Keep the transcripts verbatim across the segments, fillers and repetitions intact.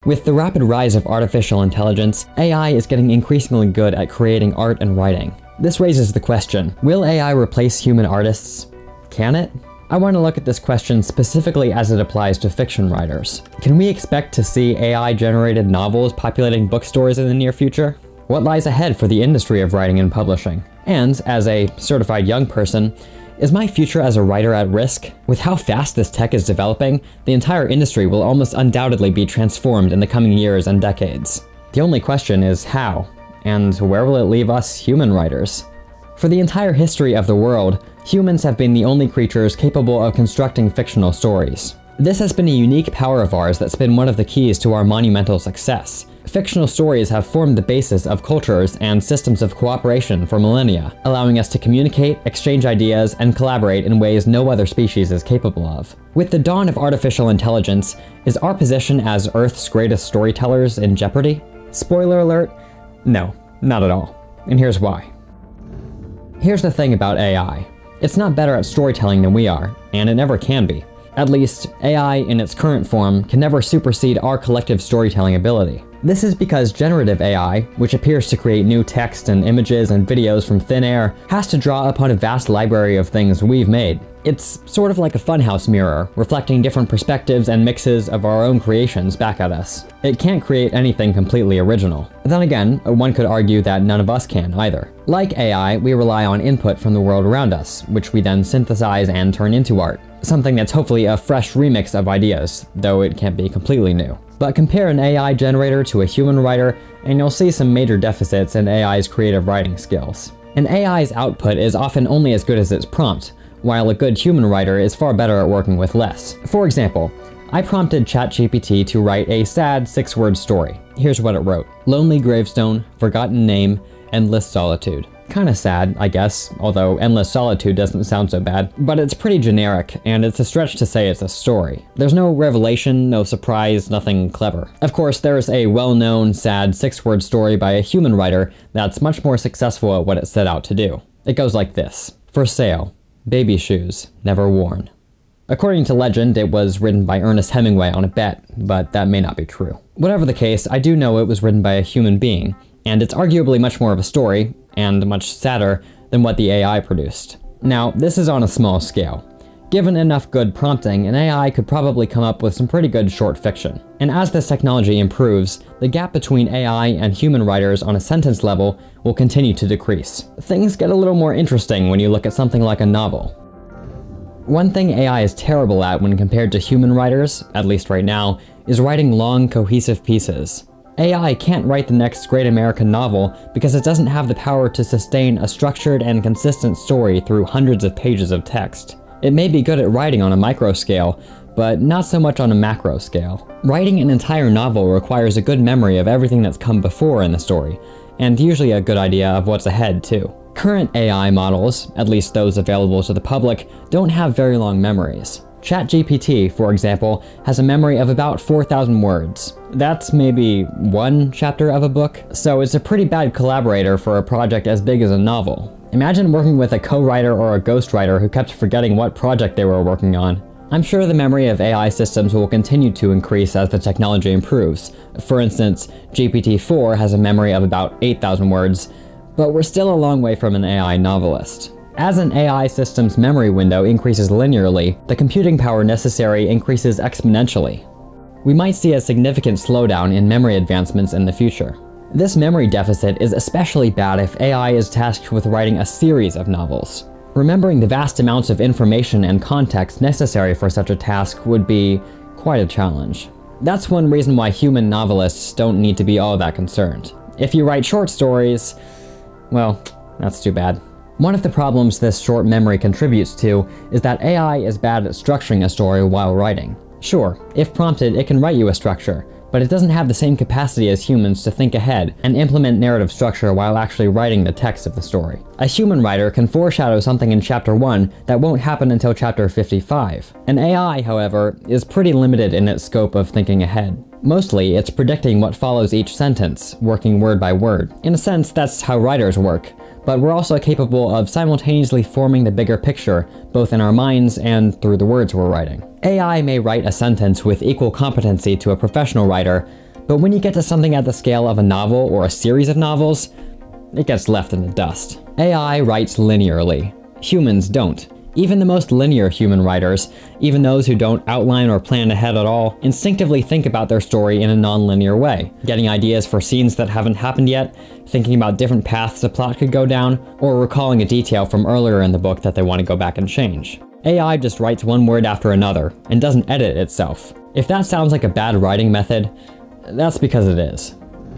With the rapid rise of artificial intelligence, A I is getting increasingly good at creating art and writing. This raises the question, will A I replace human artists? Can it? I want to look at this question specifically as it applies to fiction writers. Can we expect to see A I-generated novels populating bookstores in the near future? What lies ahead for the industry of writing and publishing? And, as a certified young person, is my future as a writer at risk? With how fast this tech is developing, the entire industry will almost undoubtedly be transformed in the coming years and decades. The only question is how, and where will it leave us human writers? For the entire history of the world, humans have been the only creatures capable of constructing fictional stories. This has been a unique power of ours that's been one of the keys to our monumental success. Fictional stories have formed the basis of cultures and systems of cooperation for millennia, allowing us to communicate, exchange ideas, and collaborate in ways no other species is capable of. With the dawn of artificial intelligence, is our position as Earth's greatest storytellers in jeopardy? Spoiler alert, no, not at all. And here's why. Here's the thing about A I. It's not better at storytelling than we are, and it never can be. At least, A I in its current form can never supersede our collective storytelling ability. This is because generative A I, which appears to create new text and images and videos from thin air, has to draw upon a vast library of things we've made. It's sort of like a funhouse mirror, reflecting different perspectives and mixes of our own creations back at us. It can't create anything completely original. Then again, one could argue that none of us can either. Like A I, we rely on input from the world around us, which we then synthesize and turn into art. Something that's hopefully a fresh remix of ideas, though it can't be completely new. But compare an A I generator to a human writer, and you'll see some major deficits in A I's creative writing skills. An A I's output is often only as good as its prompt, while a good human writer is far better at working with less. For example, I prompted ChatGPT to write a sad six-word story. Here's what it wrote. Lonely gravestone, forgotten name, endless solitude. Kinda sad, I guess, although endless solitude doesn't sound so bad, but it's pretty generic, and it's a stretch to say it's a story. There's no revelation, no surprise, nothing clever. Of course, there's a well-known, sad six-word story by a human writer that's much more successful at what it set out to do. It goes like this. For sale. Baby shoes, never worn. According to legend, it was written by Ernest Hemingway on a bet, but that may not be true. Whatever the case, I do know it was written by a human being, and it's arguably much more of a story, and much sadder, than what the A I produced. Now, this is on a small scale. Given enough good prompting, an A I could probably come up with some pretty good short fiction. And as this technology improves, the gap between A I and human writers on a sentence level will continue to decrease. Things get a little more interesting when you look at something like a novel. One thing A I is terrible at when compared to human writers, at least right now, is writing long, cohesive pieces. A I can't write the next great American novel because it doesn't have the power to sustain a structured and consistent story through hundreds of pages of text. It may be good at writing on a micro scale, but not so much on a macro scale. Writing an entire novel requires a good memory of everything that's come before in the story, and usually a good idea of what's ahead too. Current A I models, at least those available to the public, don't have very long memories. ChatGPT, for example, has a memory of about four thousand words. That's maybe one chapter of a book, so it's a pretty bad collaborator for a project as big as a novel. Imagine working with a co-writer or a ghostwriter who kept forgetting what project they were working on. I'm sure the memory of A I systems will continue to increase as the technology improves. For instance, G P T four has a memory of about eight thousand words, but we're still a long way from an A I novelist. As an A I system's memory window increases linearly, the computing power necessary increases exponentially. We might see a significant slowdown in memory advancements in the future. This memory deficit is especially bad if A I is tasked with writing a series of novels. Remembering the vast amounts of information and context necessary for such a task would be quite a challenge. That's one reason why human novelists don't need to be all that concerned. If you write short stories, well, that's too bad. One of the problems this short memory contributes to is that A I is bad at structuring a story while writing. Sure, if prompted, it can write you a structure, but it doesn't have the same capacity as humans to think ahead and implement narrative structure while actually writing the text of the story. A human writer can foreshadow something in chapter one that won't happen until chapter fifty-five. An A I, however, is pretty limited in its scope of thinking ahead. Mostly, it's predicting what follows each sentence, working word by word. In a sense, that's how writers work, but we're also capable of simultaneously forming the bigger picture, both in our minds and through the words we're writing. A I may write a sentence with equal competency to a professional writer, But when you get to something at the scale of a novel or a series of novels, it gets left in the dust. A I writes linearly. Humans don't. Even the most linear human writers, even those who don't outline or plan ahead at all, instinctively think about their story in a non-linear way, getting ideas for scenes that haven't happened yet, thinking about different paths the plot could go down, or recalling a detail from earlier in the book that they want to go back and change. A I just writes one word after another, and doesn't edit itself. If that sounds like a bad writing method, that's because it is.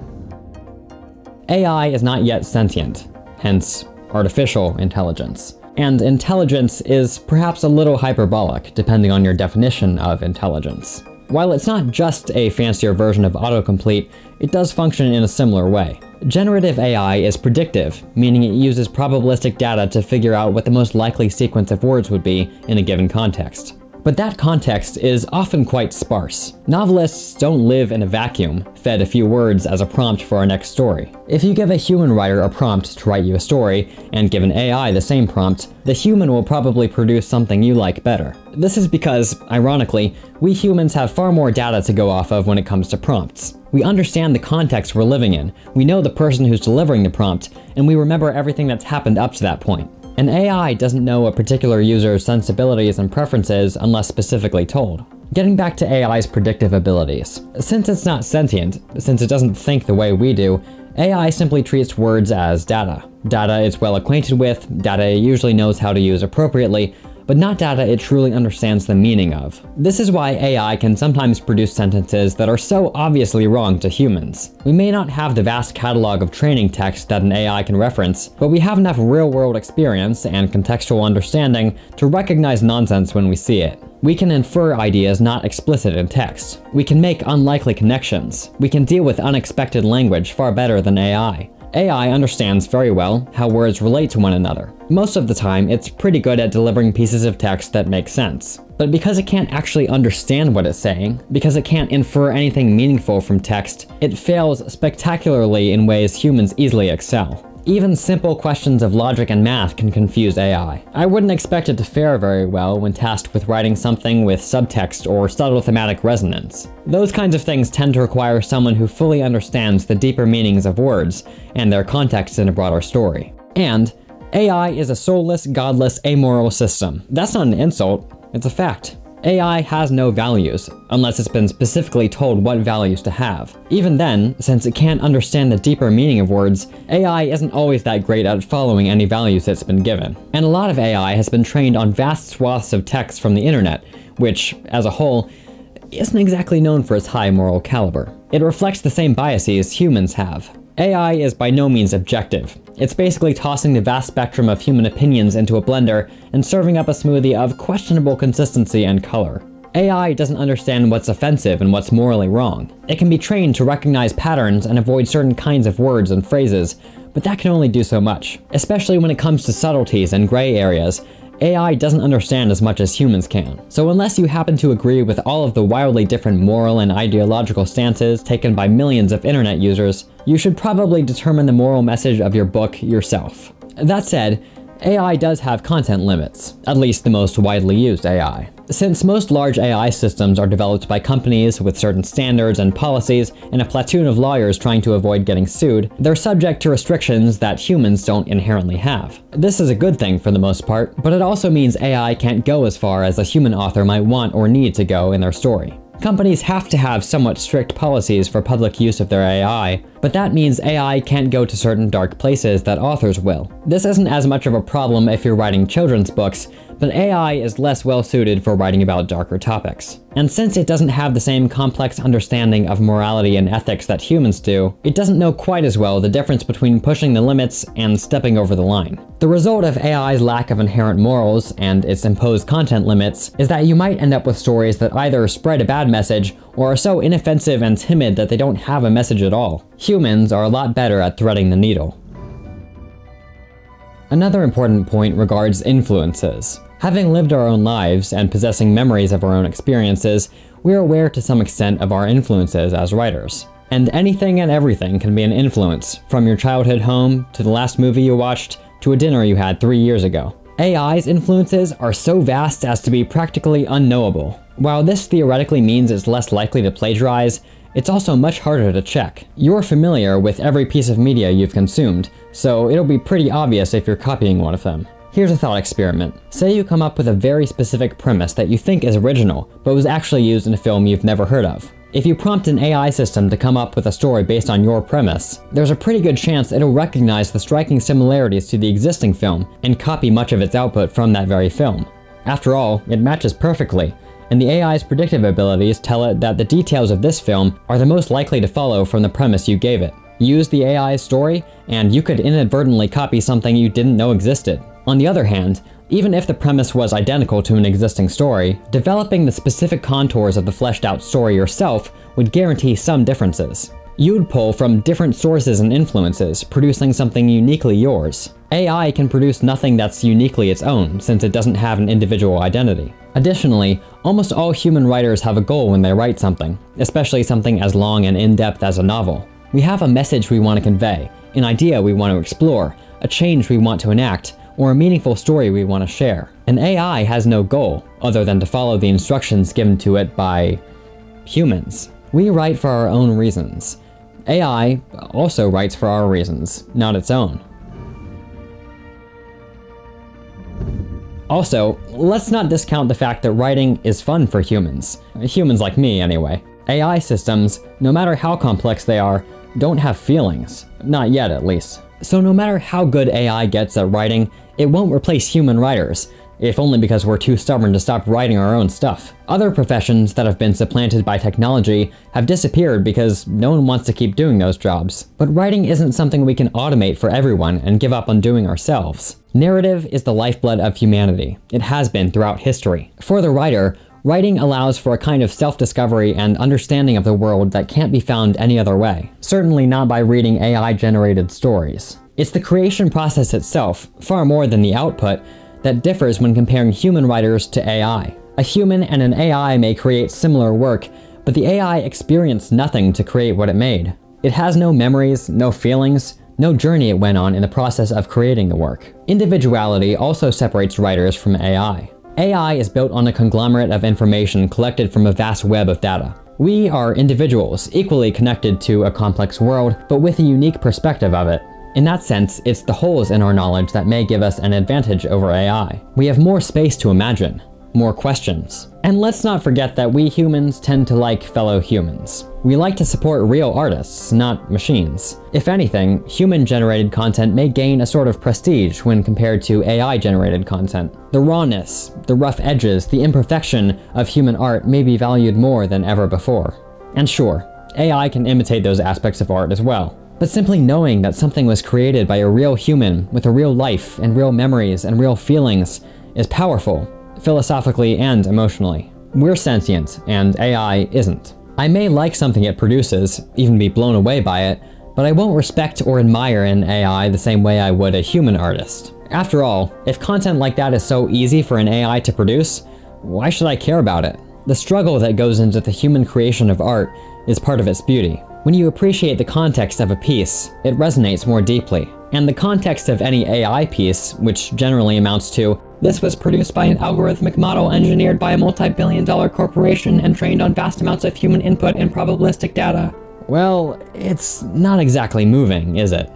A I is not yet sentient, hence artificial intelligence. And intelligence is perhaps a little hyperbolic, depending on your definition of intelligence. While it's not just a fancier version of autocomplete, it does function in a similar way. Generative A I is predictive, meaning it uses probabilistic data to figure out what the most likely sequence of words would be in a given context. But that context is often quite sparse. Novelists don't live in a vacuum, fed a few words as a prompt for our next story. If you give a human writer a prompt to write you a story, and give an A I the same prompt, the human will probably produce something you like better. This is because, ironically, we humans have far more data to go off of when it comes to prompts. We understand the context we're living in, we know the person who's delivering the prompt, and we remember everything that's happened up to that point. An A I doesn't know a particular user's sensibilities and preferences unless specifically told. Getting back to A I's predictive abilities. Since it's not sentient, since it doesn't think the way we do, A I simply treats words as data. Data it's well acquainted with, data it usually knows how to use appropriately, but not data it truly understands the meaning of. This is why A I can sometimes produce sentences that are so obviously wrong to humans. We may not have the vast catalog of training text that an A I can reference, but we have enough real-world experience and contextual understanding to recognize nonsense when we see it. We can infer ideas not explicit in text. We can make unlikely connections. We can deal with unexpected language far better than A I. A I understands very well how words relate to one another. Most of the time, it's pretty good at delivering pieces of text that make sense. But because it can't actually understand what it's saying, because it can't infer anything meaningful from text, it fails spectacularly in ways humans easily excel. Even simple questions of logic and math can confuse A I. I wouldn't expect it to fare very well when tasked with writing something with subtext or subtle thematic resonance. Those kinds of things tend to require someone who fully understands the deeper meanings of words and their context in a broader story. And A I is a soulless, godless, amoral system. That's not an insult, it's a fact. A I has no values, unless it's been specifically told what values to have. Even then, since it can't understand the deeper meaning of words, A I isn't always that great at following any values it's been given. And a lot of A I has been trained on vast swaths of text from the internet, which, as a whole, isn't exactly known for its high moral caliber. It reflects the same biases humans have. A I is by no means objective. It's basically tossing the vast spectrum of human opinions into a blender and serving up a smoothie of questionable consistency and color. A I doesn't understand what's offensive and what's morally wrong. It can be trained to recognize patterns and avoid certain kinds of words and phrases, but that can only do so much. Especially when it comes to subtleties and gray areas, A I doesn't understand as much as humans can. So unless you happen to agree with all of the wildly different moral and ideological stances taken by millions of internet users, you should probably determine the moral message of your book yourself. That said, A I does have content limits, at least the most widely used A I. Since most large A I systems are developed by companies with certain standards and policies and a platoon of lawyers trying to avoid getting sued, they're subject to restrictions that humans don't inherently have. This is a good thing for the most part, but it also means A I can't go as far as a human author might want or need to go in their story. Companies have to have somewhat strict policies for public use of their A I, but that means A I can't go to certain dark places that authors will. This isn't as much of a problem if you're writing children's books, but A I is less well suited for writing about darker topics. And since it doesn't have the same complex understanding of morality and ethics that humans do, it doesn't know quite as well the difference between pushing the limits and stepping over the line. The result of A I's lack of inherent morals and its imposed content limits is that you might end up with stories that either spread a bad message or are so inoffensive and timid that they don't have a message at all. Humans are a lot better at threading the needle. Another important point regards influences. Having lived our own lives and possessing memories of our own experiences, we're aware to some extent of our influences as writers. And anything and everything can be an influence, from your childhood home, to the last movie you watched, to a dinner you had three years ago. A I's influences are so vast as to be practically unknowable. While this theoretically means it's less likely to plagiarize, it's also much harder to check. You're familiar with every piece of media you've consumed, so it'll be pretty obvious if you're copying one of them. Here's a thought experiment. Say you come up with a very specific premise that you think is original, but was actually used in a film you've never heard of. If you prompt an A I system to come up with a story based on your premise, there's a pretty good chance it'll recognize the striking similarities to the existing film and copy much of its output from that very film. After all, it matches perfectly, and the A I's predictive abilities tell it that the details of this film are the most likely to follow from the premise you gave it. Use the A I's story, and you could inadvertently copy something you didn't know existed. On the other hand, even if the premise was identical to an existing story, developing the specific contours of the fleshed out story yourself would guarantee some differences. You'd pull from different sources and influences, producing something uniquely yours. A I can produce nothing that's uniquely its own, since it doesn't have an individual identity. Additionally, almost all human writers have a goal when they write something, especially something as long and in-depth as a novel. We have a message we want to convey, an idea we want to explore, a change we want to enact, or a meaningful story we want to share. An A I has no goal, other than to follow the instructions given to it by humans. We write for our own reasons. A I also writes for our reasons, not its own. Also, let's not discount the fact that writing is fun for humans. Humans like me, anyway. A I systems, no matter how complex they are, don't have feelings. Not yet, at least. So no matter how good A I gets at writing, it won't replace human writers, if only because we're too stubborn to stop writing our own stuff. Other professions that have been supplanted by technology have disappeared because no one wants to keep doing those jobs. But writing isn't something we can automate for everyone and give up on doing ourselves. Narrative is the lifeblood of humanity. It has been throughout history. For the writer, writing allows for a kind of self-discovery and understanding of the world that can't be found any other way. Certainly not by reading A I-generated stories. It's the creation process itself, far more than the output, that differs when comparing human writers to A I. A human and an A I may create similar work, but the A I experienced nothing to create what it made. It has no memories, no feelings, no journey it went on in the process of creating the work. Individuality also separates writers from A I. A I is built on a conglomerate of information collected from a vast web of data. We are individuals, equally connected to a complex world, but with a unique perspective of it. In that sense, it's the holes in our knowledge that may give us an advantage over A I. We have more space to imagine, more questions. And let's not forget that we humans tend to like fellow humans. We like to support real artists, not machines. If anything, human-generated content may gain a sort of prestige when compared to A I-generated content. The rawness, the rough edges, the imperfection of human art may be valued more than ever before. And sure, A I can imitate those aspects of art as well. But simply knowing that something was created by a real human with a real life and real memories and real feelings is powerful, philosophically and emotionally. We're sentient, and A I isn't. I may like something it produces, even be blown away by it, but I won't respect or admire an A I the same way I would a human artist. After all, if content like that is so easy for an A I to produce, why should I care about it? The struggle that goes into the human creation of art is part of its beauty. When you appreciate the context of a piece, it resonates more deeply. And the context of any A I piece, which generally amounts to, "This was produced by an algorithmic model engineered by a multi-billion dollar corporation and trained on vast amounts of human input and probabilistic data." Well, it's not exactly moving, is it?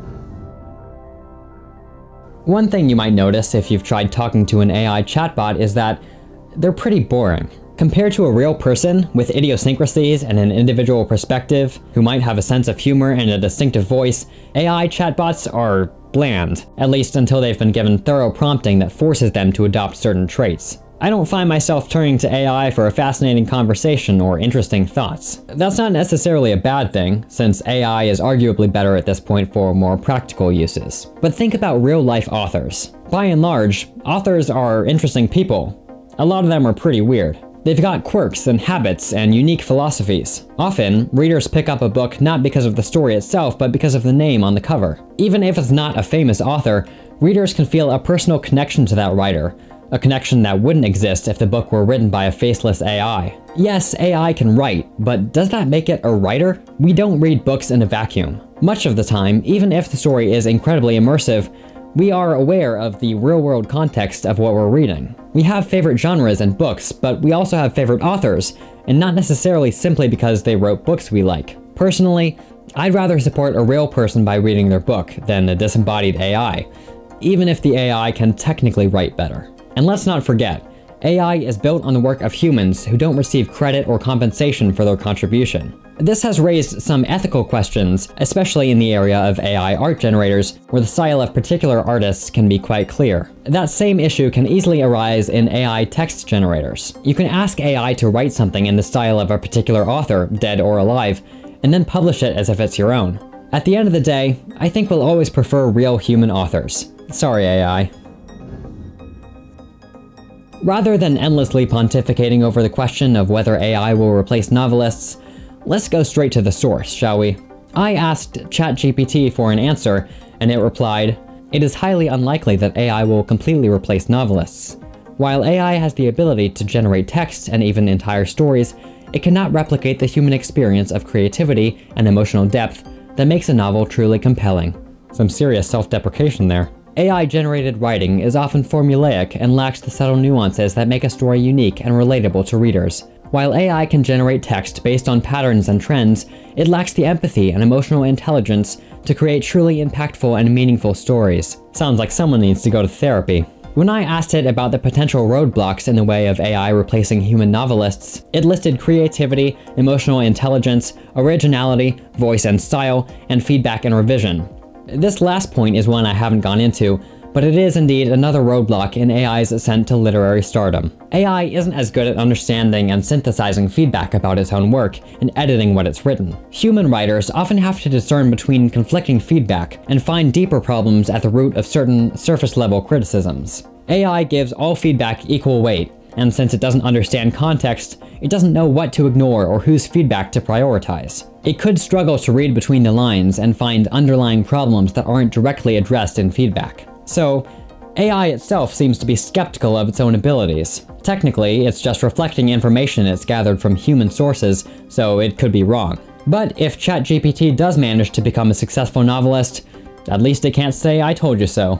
One thing you might notice if you've tried talking to an A I chatbot is that they're pretty boring. Compared to a real person with idiosyncrasies and an individual perspective, who might have a sense of humor and a distinctive voice, A I chatbots are bland, at least until they've been given thorough prompting that forces them to adopt certain traits. I don't find myself turning to A I for a fascinating conversation or interesting thoughts. That's not necessarily a bad thing, since A I is arguably better at this point for more practical uses. But think about real-life authors. By and large, authors are interesting people. A lot of them are pretty weird. They've got quirks and habits and unique philosophies. Often, readers pick up a book not because of the story itself, but because of the name on the cover. Even if it's not a famous author, readers can feel a personal connection to that writer, a connection that wouldn't exist if the book were written by a faceless A I. Yes, A I can write, but does that make it a writer? We don't read books in a vacuum. Much of the time, even if the story is incredibly immersive, we are aware of the real-world context of what we're reading. We have favorite genres and books, but we also have favorite authors, and not necessarily simply because they wrote books we like. Personally, I'd rather support a real person by reading their book than a disembodied A I, even if the A I can technically write better. And let's not forget, A I is built on the work of humans who don't receive credit or compensation for their contribution. This has raised some ethical questions, especially in the area of A I art generators, where the style of particular artists can be quite clear. That same issue can easily arise in A I text generators. You can ask A I to write something in the style of a particular author, dead or alive, and then publish it as if it's your own. At the end of the day, I think we'll always prefer real human authors. Sorry, A I. Rather than endlessly pontificating over the question of whether A I will replace novelists, let's go straight to the source, shall we? I asked ChatGPT for an answer, and it replied, "It is highly unlikely that A I will completely replace novelists. While A I has the ability to generate text and even entire stories, it cannot replicate the human experience of creativity and emotional depth that makes a novel truly compelling." Some serious self-deprecation there. A I-generated writing is often formulaic and lacks the subtle nuances that make a story unique and relatable to readers. While A I can generate text based on patterns and trends, it lacks the empathy and emotional intelligence to create truly impactful and meaningful stories. Sounds like someone needs to go to therapy. When I asked it about the potential roadblocks in the way of A I replacing human novelists, it listed creativity, emotional intelligence, originality, voice and style, and feedback and revision. This last point is one I haven't gone into, but it is indeed another roadblock in A I's ascent to literary stardom. A I isn't as good at understanding and synthesizing feedback about its own work and editing what it's written. Human writers often have to discern between conflicting feedback and find deeper problems at the root of certain surface-level criticisms. A I gives all feedback equal weight, and since it doesn't understand context, it doesn't know what to ignore or whose feedback to prioritize. It could struggle to read between the lines and find underlying problems that aren't directly addressed in feedback. So, A I itself seems to be skeptical of its own abilities. Technically, it's just reflecting information it's gathered from human sources, so it could be wrong. But if ChatGPT does manage to become a successful novelist, at least it can't say "I told you so."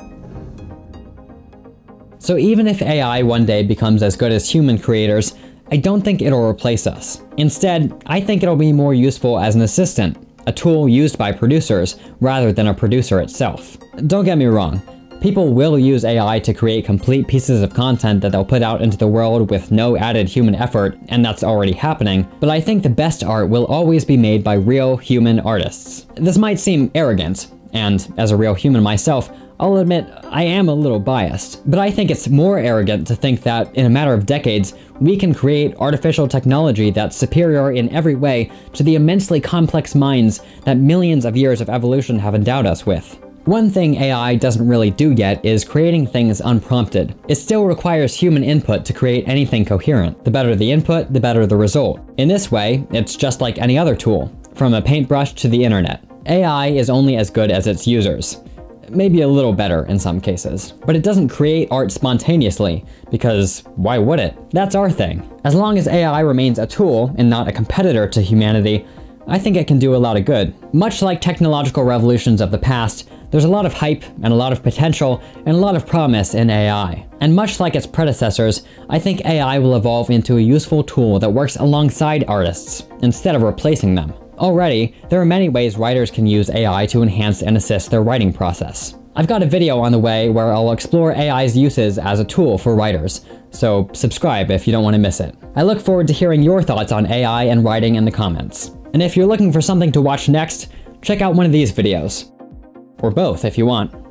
So even if A I one day becomes as good as human creators, I don't think it'll replace us. Instead, I think it'll be more useful as an assistant, a tool used by producers, rather than a producer itself. Don't get me wrong, people will use A I to create complete pieces of content that they'll put out into the world with no added human effort, and that's already happening, but I think the best art will always be made by real human artists. This might seem arrogant, and as a real human myself, I'll admit I am a little biased, but I think it's more arrogant to think that in a matter of decades, we can create artificial technology that's superior in every way to the immensely complex minds that millions of years of evolution have endowed us with. One thing A I doesn't really do yet is creating things unprompted. It still requires human input to create anything coherent. The better the input, the better the result. In this way, it's just like any other tool, from a paintbrush to the internet. A I is only as good as its users. Maybe a little better in some cases. But it doesn't create art spontaneously, because why would it? That's our thing. As long as A I remains a tool and not a competitor to humanity, I think it can do a lot of good. Much like technological revolutions of the past, there's a lot of hype and a lot of potential and a lot of promise in A I. And much like its predecessors, I think A I will evolve into a useful tool that works alongside artists, instead of replacing them. Already, there are many ways writers can use A I to enhance and assist their writing process. I've got a video on the way where I'll explore A I's uses as a tool for writers, so subscribe if you don't want to miss it. I look forward to hearing your thoughts on A I and writing in the comments. And if you're looking for something to watch next, check out one of these videos. Or both if you want.